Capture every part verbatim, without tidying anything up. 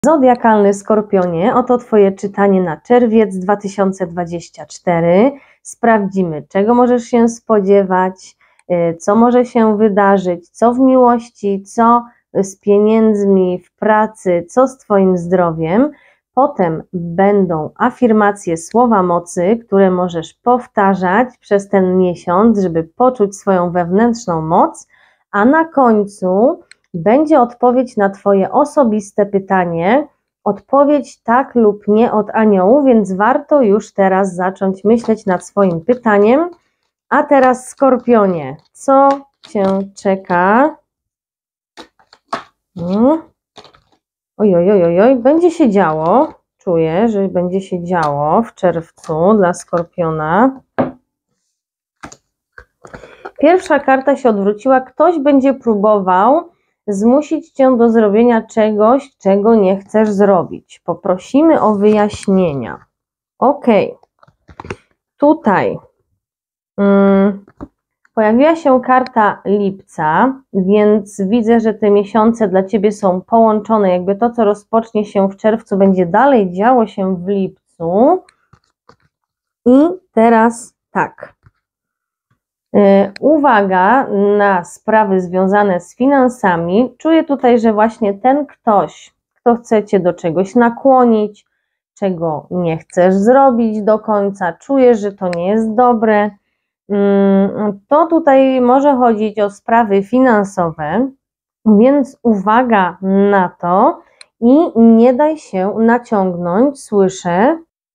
Zodiakalny Skorpionie, oto Twoje czytanie na czerwiec dwa tysiące dwudziesty czwarty. Sprawdzimy, czego możesz się spodziewać, co może się wydarzyć, co w miłości, co z pieniędzmi, w pracy, co z Twoim zdrowiem. Potem będą afirmacje słowa mocy, które możesz powtarzać przez ten miesiąc, żeby poczuć swoją wewnętrzną moc, a na końcu będzie odpowiedź na Twoje osobiste pytanie, odpowiedź tak lub nie od aniołów, więc warto już teraz zacząć myśleć nad swoim pytaniem. A teraz Skorpionie, co Cię czeka? Hmm. Oj, oj, oj, oj, oj, będzie się działo, czuję, że będzie się działo w czerwcu dla Skorpiona. Pierwsza karta się odwróciła, ktoś będzie próbował zmusić Cię do zrobienia czegoś, czego nie chcesz zrobić. Poprosimy o wyjaśnienia. Ok, tutaj hmm, pojawiła się karta lipca, więc widzę, że te miesiące dla Ciebie są połączone, jakby to, co rozpocznie się w czerwcu, będzie dalej działo się w lipcu. I teraz tak. Uwaga na sprawy związane z finansami. Czuję tutaj, że właśnie ten ktoś, kto chce Cię do czegoś nakłonić, czego nie chcesz zrobić do końca, czujesz, że to nie jest dobre, to tutaj może chodzić o sprawy finansowe, więc uwaga na to i nie daj się naciągnąć, słyszę,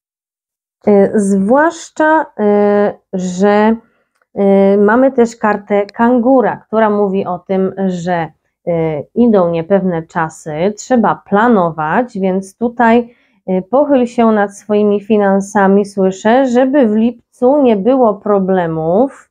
zwłaszcza, że mamy też kartę kangura, która mówi o tym, że idą niepewne czasy, trzeba planować, więc tutaj pochyl się nad swoimi finansami, słyszę, żeby w lipcu nie było problemów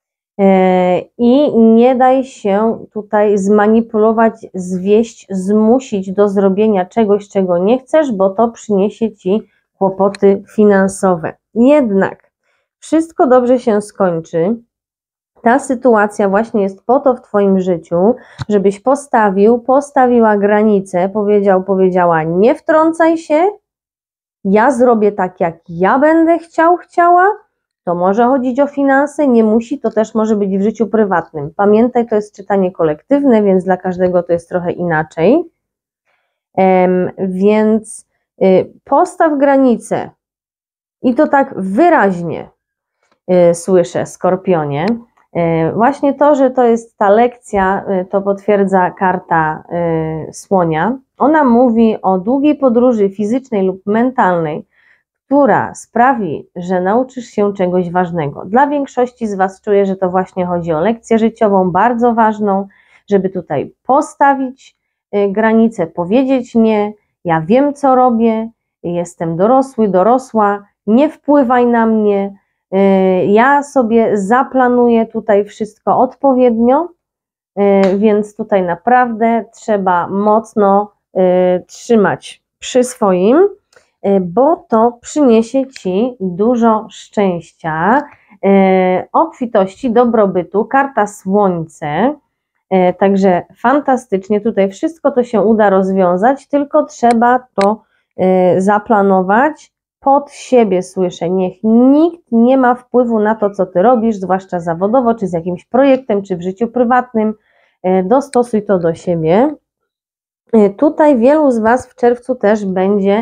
i nie daj się tutaj zmanipulować, zwieść, zmusić do zrobienia czegoś, czego nie chcesz, bo to przyniesie Ci kłopoty finansowe. Jednak wszystko dobrze się skończy. Ta sytuacja właśnie jest po to w Twoim życiu, żebyś postawił, postawiła granicę, powiedział, powiedziała, nie wtrącaj się, ja zrobię tak, jak ja będę chciał, chciała. To może chodzić o finanse, nie musi, to też może być w życiu prywatnym. Pamiętaj, to jest czytanie kolektywne, więc dla każdego to jest trochę inaczej. Um, więc y, postaw granicę i to tak wyraźnie y, słyszę, Skorpionie. Y, właśnie to, że to jest ta lekcja, y, to potwierdza karta y, słonia. Ona mówi o długiej podróży fizycznej lub mentalnej, która sprawi, że nauczysz się czegoś ważnego. Dla większości z Was czuję, że to właśnie chodzi o lekcję życiową, bardzo ważną, żeby tutaj postawić y, granicę, powiedzieć nie, ja wiem, co robię, jestem dorosły, dorosła, nie wpływaj na mnie, y, ja sobie zaplanuję tutaj wszystko odpowiednio, y, więc tutaj naprawdę trzeba mocno y, trzymać przy swoim, bo to przyniesie Ci dużo szczęścia, obfitości, dobrobytu, karta słońce, także fantastycznie, tutaj wszystko to się uda rozwiązać, tylko trzeba to zaplanować pod siebie, słyszę, niech nikt nie ma wpływu na to, co Ty robisz, zwłaszcza zawodowo, czy z jakimś projektem, czy w życiu prywatnym, dostosuj to do siebie. Tutaj wielu z Was w czerwcu też będzie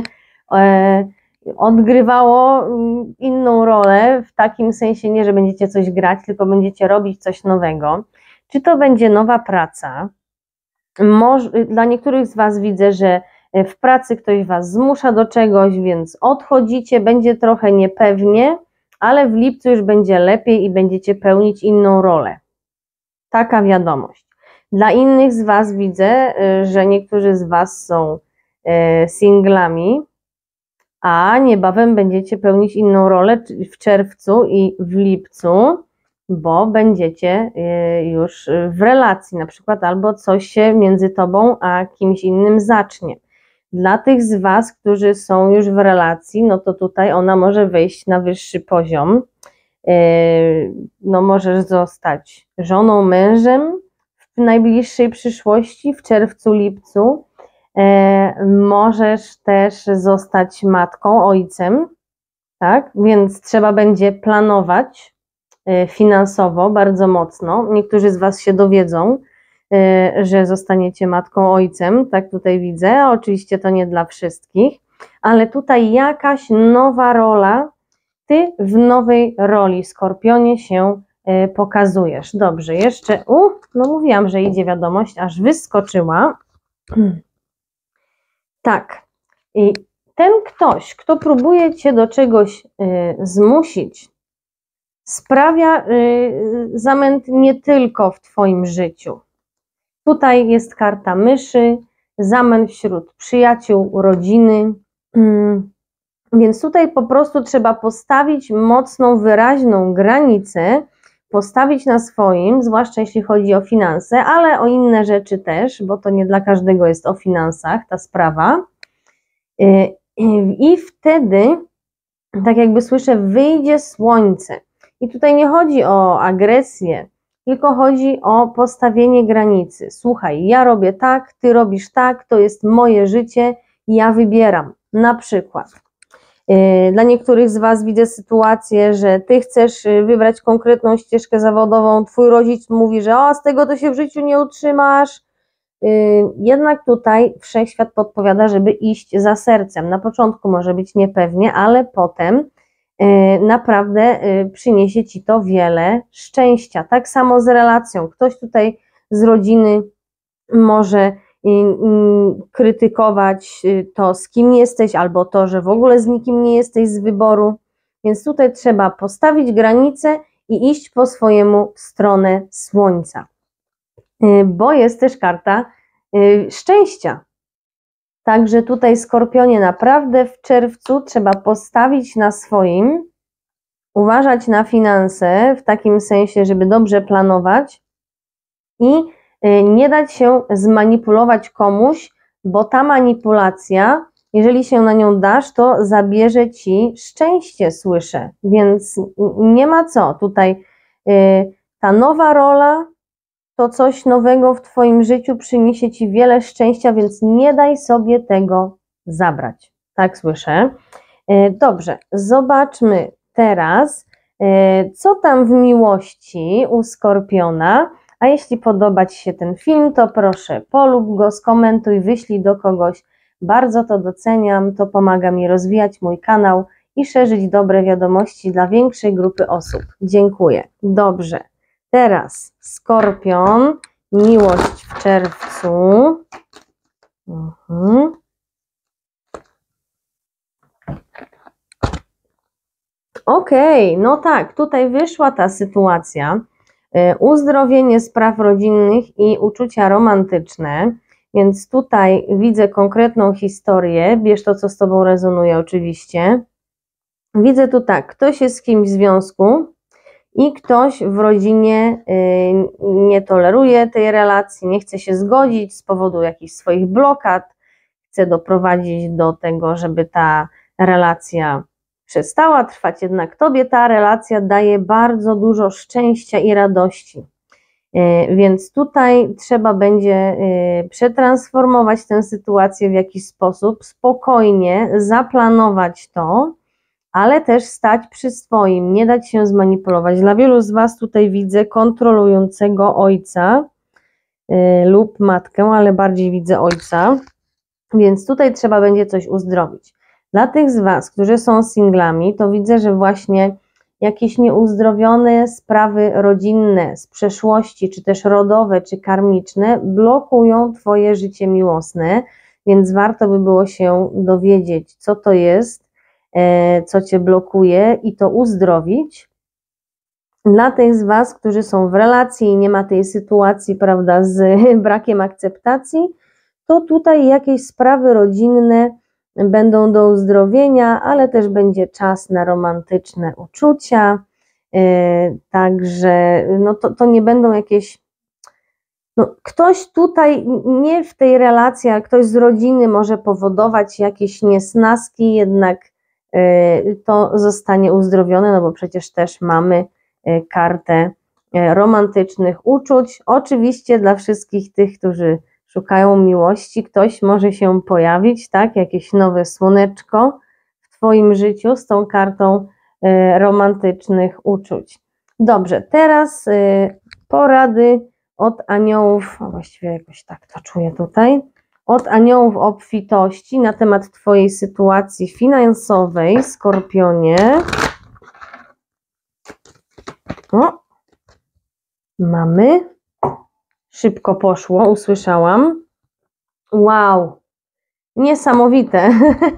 odgrywało inną rolę, w takim sensie nie, że będziecie coś grać, tylko będziecie robić coś nowego. Czy to będzie nowa praca? Może, dla niektórych z Was widzę, że w pracy ktoś Was zmusza do czegoś, więc odchodzicie, będzie trochę niepewnie, ale w lipcu już będzie lepiej i będziecie pełnić inną rolę. Taka wiadomość. Dla innych z Was widzę, że niektórzy z Was są singlami, a niebawem będziecie pełnić inną rolę w czerwcu i w lipcu, bo będziecie już w relacji na przykład, albo coś się między Tobą a kimś innym zacznie. Dla tych z Was, którzy są już w relacji, no to tutaj ona może wejść na wyższy poziom. No możesz zostać żoną, mężem w najbliższej przyszłości, w czerwcu, lipcu. Możesz też zostać matką, ojcem, tak? Więc trzeba będzie planować finansowo bardzo mocno. Niektórzy z Was się dowiedzą, że zostaniecie matką, ojcem, tak tutaj widzę, a oczywiście to nie dla wszystkich, ale tutaj jakaś nowa rola, Ty w nowej roli, Skorpionie, się pokazujesz. Dobrze, jeszcze, u, no mówiłam, że idzie wiadomość, aż wyskoczyła. Tak, i ten ktoś, kto próbuje Cię do czegoś y, zmusić, sprawia y, zamęt nie tylko w Twoim życiu. Tutaj jest karta myszy, zamęt wśród przyjaciół, rodziny, y, więc tutaj po prostu trzeba postawić mocną, wyraźną granicę, postawić na swoim, zwłaszcza jeśli chodzi o finanse, ale o inne rzeczy też, bo to nie dla każdego jest o finansach ta sprawa. I wtedy, tak jakby słyszę, wyjdzie słońce. I tutaj nie chodzi o agresję, tylko chodzi o postawienie granicy. Słuchaj, ja robię tak, ty robisz tak, to jest moje życie, ja wybieram. Na przykład. Dla niektórych z Was widzę sytuację, że Ty chcesz wybrać konkretną ścieżkę zawodową, Twój rodzic mówi, że o, z tego to się w życiu nie utrzymasz. Jednak tutaj wszechświat podpowiada, żeby iść za sercem. Na początku może być niepewnie, ale potem naprawdę przyniesie Ci to wiele szczęścia. Tak samo z relacją. Ktoś tutaj z rodziny może krytykować to, z kim jesteś, albo to, że w ogóle z nikim nie jesteś z wyboru. Więc tutaj trzeba postawić granicę i iść po swojemu w stronę słońca. Bo jest też karta szczęścia. Także tutaj, Skorpionie, naprawdę w czerwcu trzeba postawić na swoim, uważać na finanse, w takim sensie, żeby dobrze planować i nie dać się zmanipulować komuś, bo ta manipulacja, jeżeli się na nią dasz, to zabierze Ci szczęście, słyszę. Więc nie ma co. Tutaj ta nowa rola, to coś nowego w Twoim życiu przyniesie Ci wiele szczęścia, więc nie daj sobie tego zabrać. Tak słyszę. Dobrze, zobaczmy teraz, co tam w miłości u Skorpiona. A jeśli podoba Ci się ten film, to proszę polub go, skomentuj, wyślij do kogoś. Bardzo to doceniam, to pomaga mi rozwijać mój kanał i szerzyć dobre wiadomości dla większej grupy osób. Dziękuję. Dobrze. Teraz Skorpion, miłość w czerwcu. Mhm. Okej, okay, no tak, tutaj wyszła ta sytuacja. Uzdrowienie spraw rodzinnych i uczucia romantyczne, więc tutaj widzę konkretną historię, bierz to, co z Tobą rezonuje oczywiście. Widzę tu tak, ktoś jest z kimś w związku i ktoś w rodzinie nie toleruje tej relacji, nie chce się zgodzić z powodu jakichś swoich blokad, chce doprowadzić do tego, żeby ta relacja przestała trwać, jednak Tobie ta relacja daje bardzo dużo szczęścia i radości. Więc tutaj trzeba będzie przetransformować tę sytuację w jakiś sposób, spokojnie zaplanować to, ale też stać przy swoim, nie dać się zmanipulować. Dla wielu z Was tutaj widzę kontrolującego ojca lub matkę, ale bardziej widzę ojca, więc tutaj trzeba będzie coś uzdrowić. Dla tych z Was, którzy są singlami, to widzę, że właśnie jakieś nieuzdrowione sprawy rodzinne z przeszłości, czy też rodowe, czy karmiczne, blokują Twoje życie miłosne, więc warto by było się dowiedzieć, co to jest, co Cię blokuje i to uzdrowić. Dla tych z Was, którzy są w relacji i nie ma tej sytuacji, prawda, z brakiem akceptacji, to tutaj jakieś sprawy rodzinne będą do uzdrowienia, ale też będzie czas na romantyczne uczucia, yy, także no to, to nie będą jakieś, no ktoś tutaj, nie w tej relacji, ale ktoś z rodziny może powodować jakieś niesnaski, jednak yy, to zostanie uzdrowione, no bo przecież też mamy yy, kartę yy, romantycznych uczuć, oczywiście dla wszystkich tych, którzy szukają miłości, ktoś może się pojawić, tak, jakieś nowe słoneczko w Twoim życiu z tą kartą y, romantycznych uczuć. Dobrze, teraz y, porady od aniołów, a właściwie jakoś tak to czuję tutaj, od aniołów obfitości na temat Twojej sytuacji finansowej, Skorpionie. O, mamy. Szybko poszło, usłyszałam. Wow, niesamowite.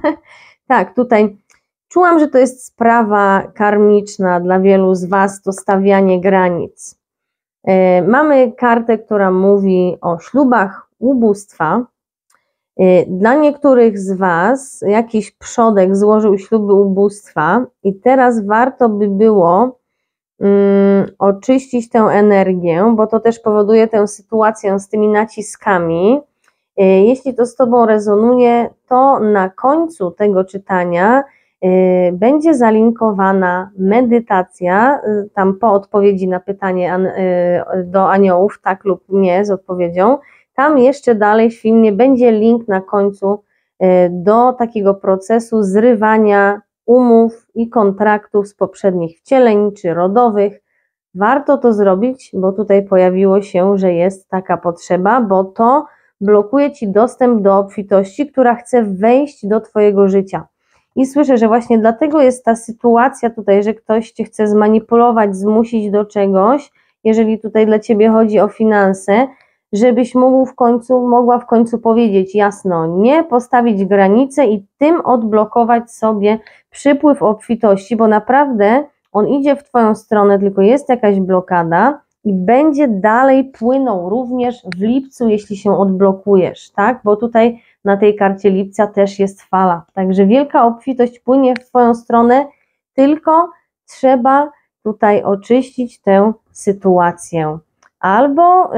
Tak, tutaj czułam, że to jest sprawa karmiczna dla wielu z Was, to stawianie granic. Yy, mamy kartę, która mówi o ślubach ubóstwa. Yy, dla niektórych z Was jakiś przodek złożył śluby ubóstwa i teraz warto by było Um, oczyścić tę energię, bo to też powoduje tę sytuację z tymi naciskami. Jeśli to z Tobą rezonuje, to na końcu tego czytania y, będzie zalinkowana medytacja, y, tam po odpowiedzi na pytanie an, y, do aniołów, tak lub nie, z odpowiedzią. Tam jeszcze dalej w filmie będzie link na końcu y, do takiego procesu zrywania umów i kontraktów z poprzednich wcieleń czy rodowych. Warto to zrobić, bo tutaj pojawiło się, że jest taka potrzeba, bo to blokuje Ci dostęp do obfitości, która chce wejść do Twojego życia. I słyszę, że właśnie dlatego jest ta sytuacja tutaj, że ktoś Cię chce zmanipulować, zmusić do czegoś, jeżeli tutaj dla Ciebie chodzi o finanse, żebyś mógł w końcu, mogła w końcu powiedzieć jasno nie, postawić granice i tym odblokować sobie przypływ obfitości, bo naprawdę on idzie w Twoją stronę, tylko jest jakaś blokada i będzie dalej płynął również w lipcu, jeśli się odblokujesz, tak? Bo tutaj na tej karcie lipca też jest fala, także wielka obfitość płynie w Twoją stronę, tylko trzeba tutaj oczyścić tę sytuację. Albo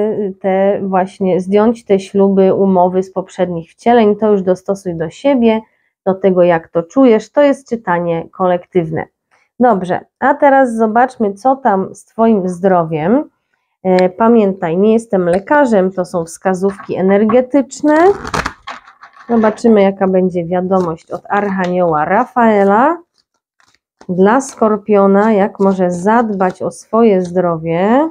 te właśnie zdjąć te śluby, umowy z poprzednich wcieleń, to już dostosuj do siebie, do tego jak to czujesz, to jest czytanie kolektywne. Dobrze, a teraz zobaczmy, co tam z Twoim zdrowiem. Pamiętaj, nie jestem lekarzem, to są wskazówki energetyczne. Zobaczymy, jaka będzie wiadomość od Archanioła Rafaela dla Skorpiona, jak może zadbać o swoje zdrowie.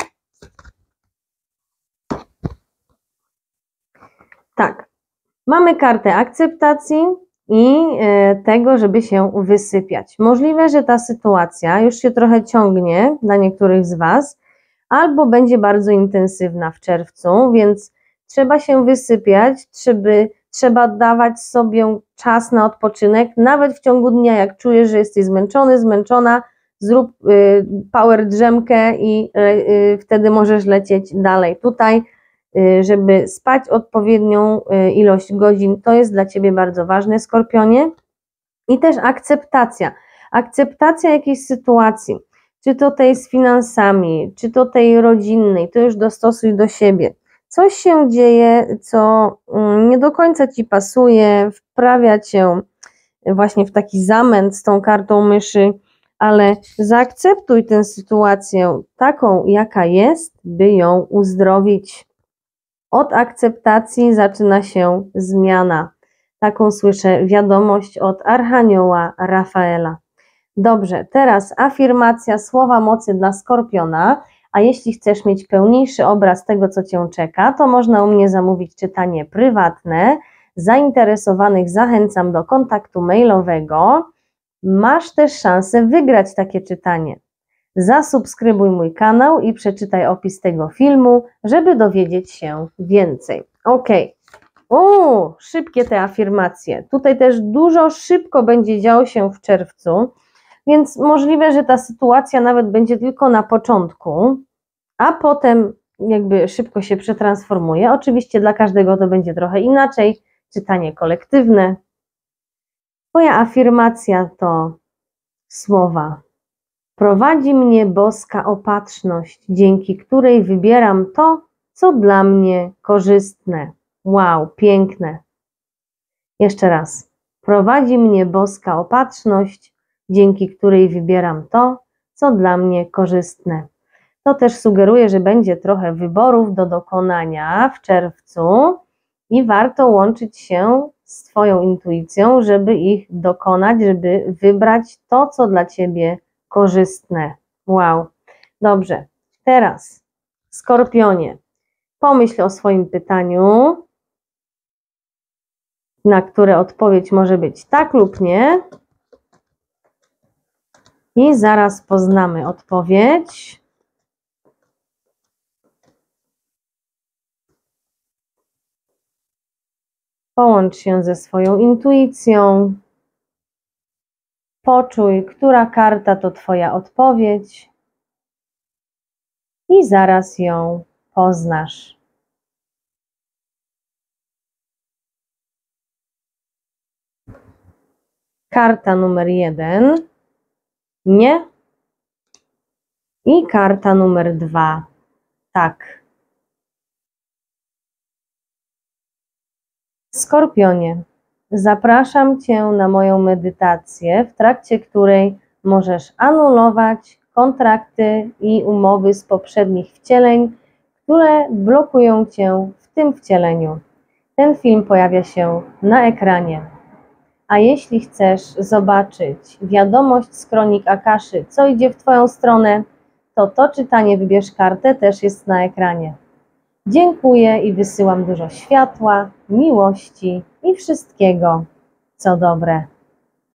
Tak, mamy kartę akceptacji i tego, żeby się wysypiać. Możliwe, że ta sytuacja już się trochę ciągnie dla niektórych z Was, albo będzie bardzo intensywna w czerwcu, więc trzeba się wysypiać, trzeba, trzeba dawać sobie czas na odpoczynek, nawet w ciągu dnia, jak czujesz, że jesteś zmęczony, zmęczona, zrób y, power drzemkę i y, wtedy możesz lecieć dalej. Tutaj żeby spać odpowiednią ilość godzin, to jest dla Ciebie bardzo ważne, Skorpionie. I też akceptacja. Akceptacja jakiejś sytuacji, czy to tej z finansami, czy to tej rodzinnej, to już dostosuj do siebie. Coś się dzieje, co nie do końca Ci pasuje, wprawia Cię właśnie w taki zamęt z tą kartą myszy, ale zaakceptuj tę sytuację taką, jaka jest, by ją uzdrowić. Od akceptacji zaczyna się zmiana. Taką słyszę wiadomość od Archanioła Rafaela. Dobrze, teraz afirmacja słowa mocy dla Skorpiona, a jeśli chcesz mieć pełniejszy obraz tego, co Cię czeka, to można u mnie zamówić czytanie prywatne. Zainteresowanych zachęcam do kontaktu mailowego. Masz też szansę wygrać takie czytanie. Zasubskrybuj mój kanał i przeczytaj opis tego filmu, żeby dowiedzieć się więcej. Ok. O, szybkie te afirmacje. Tutaj też dużo szybko będzie działo się w czerwcu, więc możliwe, że ta sytuacja nawet będzie tylko na początku, a potem jakby szybko się przetransformuje. Oczywiście dla każdego to będzie trochę inaczej. Czytanie kolektywne. Moja afirmacja to słowa: prowadzi mnie boska opatrzność, dzięki której wybieram to, co dla mnie korzystne. Wow, piękne. Jeszcze raz. Prowadzi mnie boska opatrzność, dzięki której wybieram to, co dla mnie korzystne. To też sugeruje, że będzie trochę wyborów do dokonania w czerwcu. i warto łączyć się z Twoją intuicją, żeby ich dokonać, żeby wybrać to, co dla Ciebie korzystne. Wow, dobrze. Teraz, Skorpionie, pomyśl o swoim pytaniu, na które odpowiedź może być tak lub nie. I zaraz poznamy odpowiedź. Połącz się ze swoją intuicją. Poczuj, która karta to Twoja odpowiedź. I zaraz ją poznasz. Karta numer jeden. Nie. I karta numer dwa. Tak. Skorpionie, zapraszam Cię na moją medytację, w trakcie której możesz anulować kontrakty i umowy z poprzednich wcieleń, które blokują Cię w tym wcieleniu. Ten film pojawia się na ekranie. A jeśli chcesz zobaczyć wiadomość z kronik Akaszy, co idzie w Twoją stronę, to to czytanie Wybierz kartę też jest na ekranie. Dziękuję i wysyłam dużo światła, miłości i wszystkiego, co dobre.